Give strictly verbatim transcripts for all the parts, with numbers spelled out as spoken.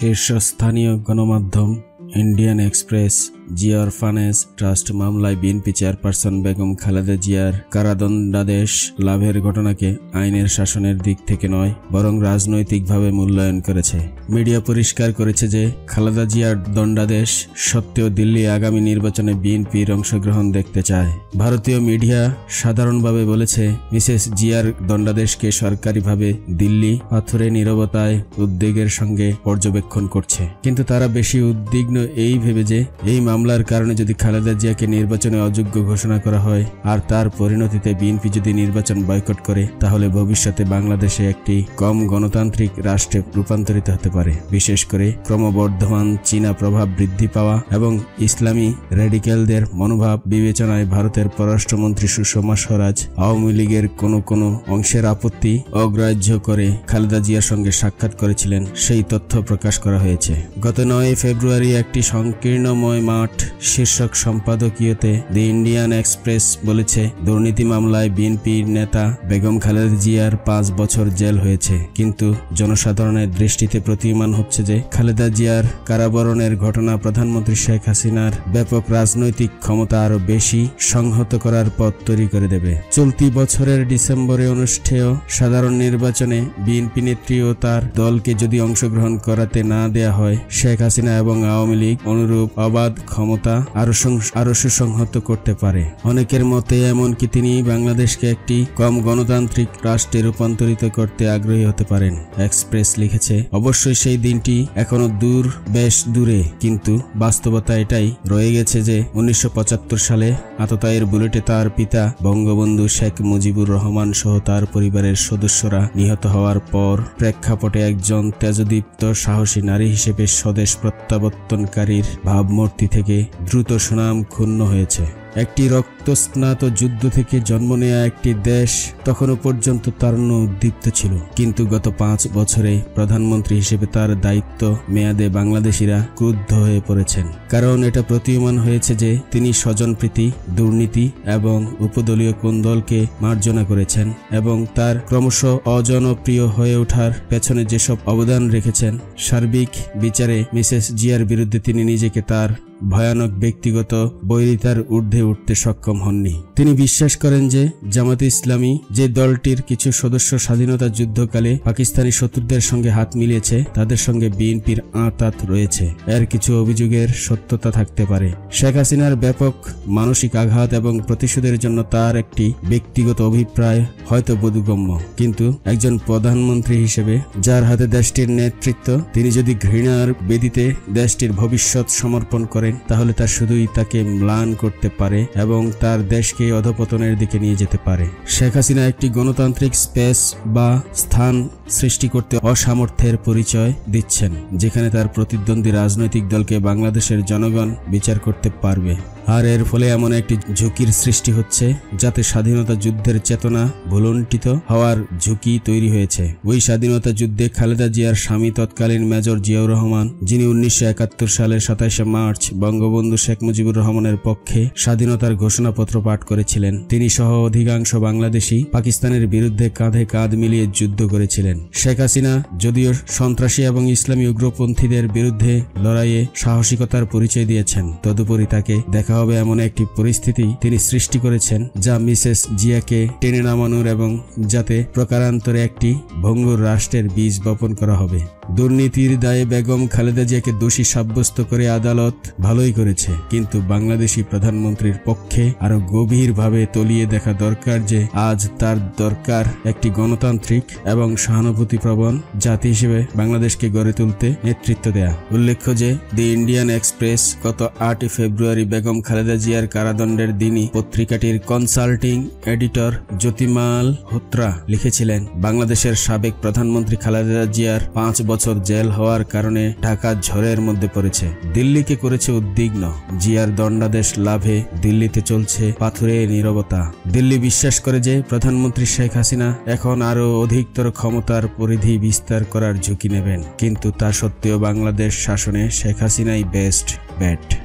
শীর্ষস্থানীয় গণমাধ্যম Indian Express Zia orphanage trust মামলায় বিএনপি চেয়ারপারসন বেগম খালেদা জিয়ার কারাদণ্ডাদেশ লাভের ঘটনাকে আইনের শাসনের দিক থেকে নয় বরং রাজনৈতিকভাবে মূল্যায়ন করেছে। মিডিয়া পরিষ্কার করেছে যে খালেদা জিয়ার দণ্ডাদেশ সত্ত্বেও দিল্লি আগামী নির্বাচনে বিএনপির অংশগ্রহণ দেখতে চায়। ভারতীয় মিডিয়া সাধারণভাবে বলেছে মিসেস জিয়ার দণ্ডাদেশকে সরকারিভাবে দিল্লি পাথরে নীরবতায় উদ্বেগের সঙ্গে পর্যবেক্ষণ করছে, কিন্তু তারা বেশি উদ্বিগ্ন এই ভেবে যে এই মামলার কারণে যদি খালেদা জিয়াকে নির্বাচনে অযোগ্য ঘোষণা করা হয় আর তার পরিণতিতে বিএনপি যদি নির্বাচন বয়কট করে, তাহলে ভবিষ্যতে বাংলাদেশে একটি কম গণতান্ত্রিক রাষ্ট্রে রূপান্তরিত হতে পারে। বিশেষ করে ক্রমবর্ধমান চীনা প্রভাব বৃদ্ধি পাওয়া এবং ইসলামী রেডিক্যালদের মনোভাব বিবেচনায় ভারতের পররাষ্ট্রমন্ত্রী সুষমা স্বরাজ আওয়ামী লীগের কোনো কোনো অংশের আপত্তি অগ্রাহ্য করে খালেদা জিয়ার সঙ্গে সাক্ষাৎ করেছিলেন, সেই তথ্য প্রকাশ করা হয়েছে। গত নয় ফেব্রুয়ারি একটি সংকীর্ণময় মাঠ শীর্ষক সম্পাদকীয়তে দি ইন্ডিয়ান এক্সপ্রেস বলেছে, দুর্নীতি মামলায় বিএনপির নেতা বেগম খালেদা জিয়ার পাঁচ বছর জেল হয়েছে, কিন্তু জনসাধারণের দৃষ্টিতে প্রতীয়মান হচ্ছে যে খালেদা জিয়ার কারাবরণের ঘটনা প্রধানমন্ত্রী শেখ হাসিনার ব্যাপক রাজনৈতিক ক্ষমতা আরও বেশি সংহত করার পথ তৈরি করে দেবে। চলতি বছরের ডিসেম্বরে অনুষ্ঠেয় সাধারণ নির্বাচনে বিএনপি নেত্রী ও তার দলকে যদি অংশগ্রহণ করাতে না দেয়া হয়, শেখ হাসিনা এবং আওয়ামী লীগ অনুরূপ অবাধ ক্ষমতা আরো আরো সুসংহত করতে পারে। অনেকের মতে এমনকি তিনি বাংলাদেশকে একটি কম গণতান্ত্রিক রাষ্ট্রে রূপান্তরিত করতে আগ্রহী হতে পারেন। এক্সপ্রেস লিখেছে, অবশ্যই সেই দিনটি এখনো দূর, বেশ দূরে, কিন্তু বাস্তবতা এটাই রয়ে গেছে যে উনিশশো পঁচাত্তর সালে আততায়ীর বুলেটে তার পিতা বঙ্গবন্ধু শেখ মুজিবুর রহমান সহ তার পরিবারের সদস্যরা নিহত হওয়ার পর প্রেক্ষাপটে একজন তেজদীপ্ত সাহসী নারী হিসেবে স্বদেশ প্রত্যাবর্তনকারীর ভাবমূর্তি থেকে দ্রুত সুনাম ক্ষুণ্ণ হয়েছে। একটি রক্তস্নাত যুদ্ধ থেকে জন্ম নেয়া একটি দেশ তখনও পর্যন্ত তারুণ্য উদ্দীপ্ত ছিল, কিন্তু গত পাঁচ বছরে প্রধানমন্ত্রী হিসেবে তার দায়িত্ব মেয়াদে বাংলাদেশিরা ক্রুদ্ধ হয়ে পড়েছেন, কারণ এটা প্রতীয়মান হয়েছে যে তিনি স্বজনপ্রীতি, দুর্নীতি এবং উপদলীয় কোন্দলকে মার্জনা করেছেন এবং তার ক্রমশ অজনপ্রিয় হয়ে ওঠার পেছনে যেসব অবদান রেখেছেন, সার্বিক বিচারে মিসেস জিয়ার বিরুদ্ধে তিনি নিজেকে তার ভয়ানক ব্যক্তিগত বৈরিতার ঊর্ধ্বে উঠতে সক্ষম হননি। তিনি বিশ্বাস করেন যে জামাতে ইসলামী, যে দলটির কিছু সদস্য স্বাধীনতা যুদ্ধকালে পাকিস্তানি শত্রুদের সঙ্গে হাত মিলিয়েছে, তাদের সঙ্গে বিএনপির আঁতাত রয়েছে। এর কিছু অভিযোগের সত্যতা থাকতে পারে। শেখ হাসিনার ব্যাপক মানসিক আঘাত এবং প্রতিশোধের জন্য তার একটি ব্যক্তিগত অভিপ্রায় হয়তো বোধগম্য, কিন্তু একজন প্রধানমন্ত্রী হিসেবে যার হাতে দেশটির নেতৃত্ব, তিনি যদি ঘৃণার বেদিতে দেশটির ভবিষ্যৎ সমর্পণ করেন, তাহলে তা শুধুই তাকে ম্লান করতে পারে এবং তার দেশকে অধঃপতনের দিকে নিয়ে যেতে পারে। শেখ হাসিনা একটি গণতান্ত্রিক স্পেস বা স্থান সৃষ্টি করতে অসামর্থ্যের পরিচয় দিচ্ছেন, যেখানে তার প্রতিদ্বন্দ্বী রাজনৈতিক দলকে বাংলাদেশের জনগণ বিচার করতে পারবে। আর এর ফলে এমন একটি ঝুঁকির সৃষ্টি হচ্ছে যাতে স্বাধীনতা যুদ্ধের চেতনা ভুলুণ্ঠিত হওয়ার ঝুঁকি তৈরি হয়েছে। ওই স্বাধীনতা যুদ্ধে খালেদা জিয়ার স্বামী তৎকালীন মেজর জিয়াউর রহমান, যিনি উনিশশো একাত্তর সালের সাতাইশে মার্চ বঙ্গবন্ধু শেখ মুজিবুর রহমানের পক্ষে স্বাধীনতার ঘোষণাপত্র পাঠ করেছিলেন, তিনি সহ অধিকাংশ বাংলাদেশি পাকিস্তানের বিরুদ্ধে কাঁধে কাঁধ মিলিয়ে যুদ্ধ করেছিলেন। শেখ হাসিনা যদিও সন্ত্রাসী এবং ইসলামী উগ্রপন্থীদের বিরুদ্ধে লড়াইয়ে সাহসিকতার পরিচয় দিয়েছেন, তদুপরি তাকে দেখা হবে এমন একটি পরিস্থিতি তিনি সৃষ্টি করেছেন যা মিসেস জিয়াকে টেনে নামানোর এবং যাতে প্রকারান্তরে একটি ভঙ্গুর রাষ্ট্রের বীজ বপন করা হবে। দুর্নীতির দায়ে বেগম খালেদা জিয়াকে দোষী সাব্যস্ত করে আদালত ভালোই করেছে, কিন্তু বাংলাদেশি প্রধানমন্ত্রীর পক্ষে আরো গভীরভাবে তলিয়ে দেখা দরকার যে আজ তার দরকার একটি গণতান্ত্রিক এবং সহানুভূতিপ্রবণ জাতি হিসেবে বাংলাদেশকে গড়ে তুলতে নেতৃত্ব দেয়া। উল্লেখ্য যে দি ইন্ডিয়ান এক্সপ্রেস গত আটই ফেব্রুয়ারি বেগম খালেদা জিয়ার কারাদণ্ডের দিনই পত্রিকাটির কনসাল্টিং এডিটর জ্যোতিমাল হোত্রা লিখেছিলেন, বাংলাদেশের সাবেক প্রধানমন্ত্রী খালেদা জিয়ার পাঁচ বছর জেল হওয়ার কারণে ঢাকা ঝড়ের মধ্যে পড়েছে, দিল্লিকে করেছে উদ্বিগ্ন। জিয়ার দণ্ডাদেশ লাভে দিল্লিতে চলছে পাথুরে নীরবতা। দিল্লি বিশ্বাস করে যে প্রধানমন্ত্রী শেখ হাসিনা এখন আরো অধিকতর ক্ষমতার পরিধি বিস্তার করার ঝুঁকি নেবেন, কিন্তু তা সত্ত্বেও বাংলাদেশ শাসনে শেখ হাসিনাই বেস্ট ব্যাট।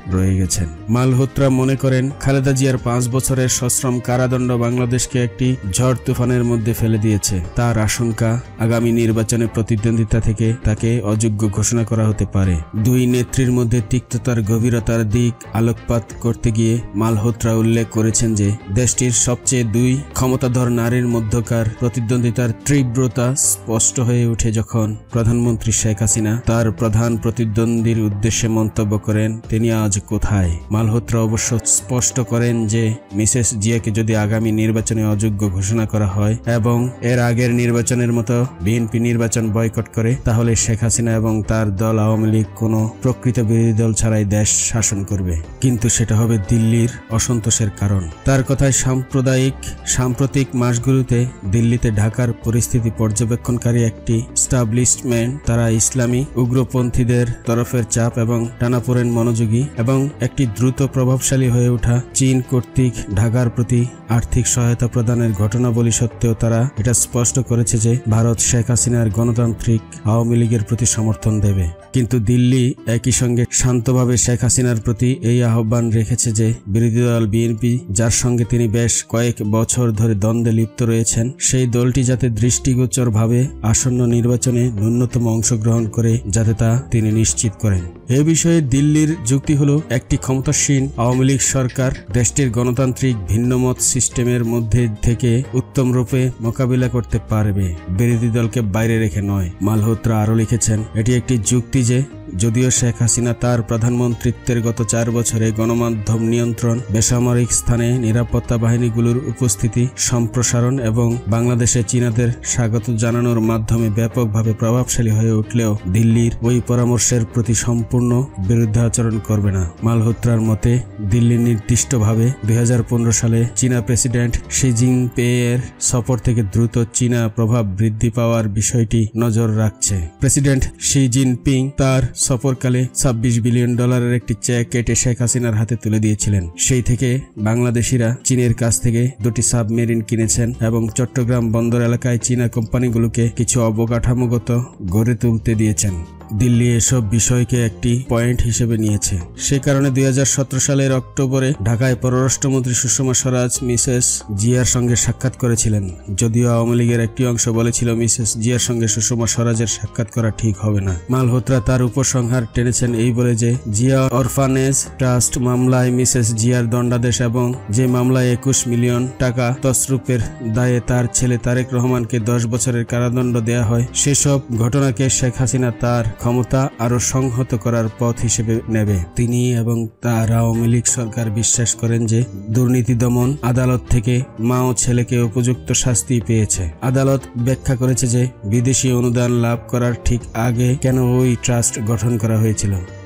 রয়ে গেছেন। মালহোত্রা মনে করেন খালেদা জিয়ার পাঁচ বছরের সশ্রম কারাদণ্ড বাংলাদেশকে একটি ঝড় তুফানের মধ্যে ফেলে দিয়েছে। তার আশঙ্কা আগামী নির্বাচনে প্রতিদ্বন্দ্বিতা থেকে তাকে অযোগ্য ঘোষণা করা হতে পারে। দুই নেত্রীর মধ্যে তিক্ততার গভীরতার দিক আলোকপাত করতে গিয়ে মালহোত্রা উল্লেখ করেছেন যে দেশটির সবচেয়ে দুই ক্ষমতাধর নারীর মধ্যকার প্রতিদ্বন্দ্বিতার তীব্রতা স্পষ্ট হয়ে ওঠে যখন প্রধানমন্ত্রী শেখ হাসিনা তার প্রধান প্রতিদ্বন্দ্বীর উদ্দেশ্যে মন্তব্য করেন, তিনি আজ কোথায়। মালহোত্রা অবশ্য স্পষ্ট করেন যে মিসেস জিয়াকে যদি আগামী নির্বাচনে অযোগ্য ঘোষণা করা হয় এবং এর আগের নির্বাচনের মতো বিএনপি নির্বাচন বয়কট করে, তাহলে শেখ হাসিনা এবং তার দল আওয়ামী লীগ কোনো প্রকৃত বিরোধী দল ছাড়াই দেশ শাসন করবে, কিন্তু সেটা হবে দিল্লির অসন্তোষের কারণ। তার কথায় সাম্প্রদায়িক সাম্প্রতিক মাসগুলোতে দিল্লিতে ঢাকার পরিস্থিতি পর্যবেক্ষণকারী একটি স্টাবলিশমেন্ট তারা ইসলামী উগ্রপন্থীদের তরফের চাপ এবং টানাপোড়েন মনোযোগী এবং একটি দ্রুত প্রভাবশালী হয়ে ওঠা চীন কর্তৃক ঢাকার প্রতি আর্থিক সহায়তা প্রদানের ঘটনাবলী সত্ত্বেও তারা এটা স্পষ্ট করেছে যে ভারত শেখ হাসিনার গণতান্ত্রিক আওয়ামী লীগের প্রতি সমর্থন দেবে। কিন্তু দিল্লি একই সঙ্গে শান্তভাবে শেখ হাসিনার প্রতি এই আহ্বান রেখেছে যে বিরোধী দল বিএনপি, যার সঙ্গে তিনি বেশ কয়েক বছর ধরে দ্বন্দ্বে লিপ্ত রয়েছেন, সেই দলটি যাতে দৃষ্টিগোচরভাবে আসন্ন নির্বাচনে ন্যূনতম অংশগ্রহণ করে যাতে তা তিনি নিশ্চিত করেন। এ বিষয়ে দিল্লির যুক্তি হলো একটি ক্ষমতাসীন আওয়ামী লীগ সরকার দেশটির গণতান্ত্রিক ভিন্নমত সিস্টেমের মধ্যে থেকে উত্তম রূপে মোকাবিলা করতে পারবে, বিরোধী দলকে বাইরে রেখে নয়। মালহোত্রা আরও লিখেছেন, এটি একটি যুক্তি যে যদিও শেখ হাসিনা তার প্রধানমন্ত্রিত্বের গত চার বছরে গণমাধ্যম নিয়ন্ত্রণ, বেসামরিক স্থানে নিরাপত্তা বাহিনীগুলোর উপস্থিতি সম্প্রসারণ এবং বাংলাদেশে চীনাদের স্বাগত জানানোর মাধ্যমে ব্যাপকভাবে প্রভাবশালী হয়ে উঠলেও দিল্লির ওই পরামর্শের প্রতি সম্পূর্ণ বিরুদ্ধাচরণ করবে না। মালহোত্রার মতে দিল্লি নির্দিষ্টভাবে দুই হাজার পনেরো সালে চীনা প্রেসিডেন্ট শি জিনপিংয়ের সফর থেকে দ্রুত চীনা প্রভাব বৃদ্ধি পাওয়ার বিষয়টি নজর রাখছে। প্রেসিডেন্ট শি জিনপিং তার সফরকালে ছাব্বিশ বিলিয়ন ডলারের একটি চেক কেটে শেখ হাসিনার হাতে তুলে দিয়েছিলেন। সেই থেকে বাংলাদেশিরা চীনের কাছ থেকে দুটি সাবমেরিন কিনেছেন এবং চট্টগ্রাম বন্দর এলাকায় চীনা কোম্পানিগুলোকে কিছু অবকাঠামোগত গড়ে তুলতে দিয়েছেন। দিল্লি এসব বিষয়কে একটি পয়েন্ট হিসেবে নিয়েছে। সে কারণে দুই হাজার সতেরো সালের অক্টোবরে ঢাকায় পররাষ্ট্রমন্ত্রী সুষমা স্বরাজ মিসেস জিয়ার সঙ্গে সাক্ষাৎ করেছিলেন। যদিও আওয়ামী লীগের একটি অংশ বলেছিল মিসেস জিয়ার সঙ্গে সুষমা স্বরাজের সাক্ষাৎ করা ঠিক হবে না। মালহোত্রা তার উপসংহার টেনেছেন এই বলে যে জিয়া অরফানেজ ট্রাস্ট মামলায় মিসেস জিয়ার দণ্ডাদেশ এবং যে মামলায় একুশ মিলিয়ন টাকা তসরুপের দায়ে তার ছেলে তারেক রহমানকে দশ বছরের কারাদণ্ড দেয়া হয়, সেসব ঘটনাকে শেখ হাসিনা তার ক্ষমতা আরো সংহত করার পথ হিসেবে নেবে। তিনি এবং তার আওয়ামী লীগ সরকার বিশ্বাস করেন যে দুর্নীতি দমন আদালত থেকে মা ও ছেলেকে উপযুক্ত শাস্তি পেয়েছে। আদালত ব্যাখ্যা করেছে যে বিদেশি অনুদান লাভ করার ঠিক আগে কেন ওই ট্রাস্ট গঠন করা হয়েছিল।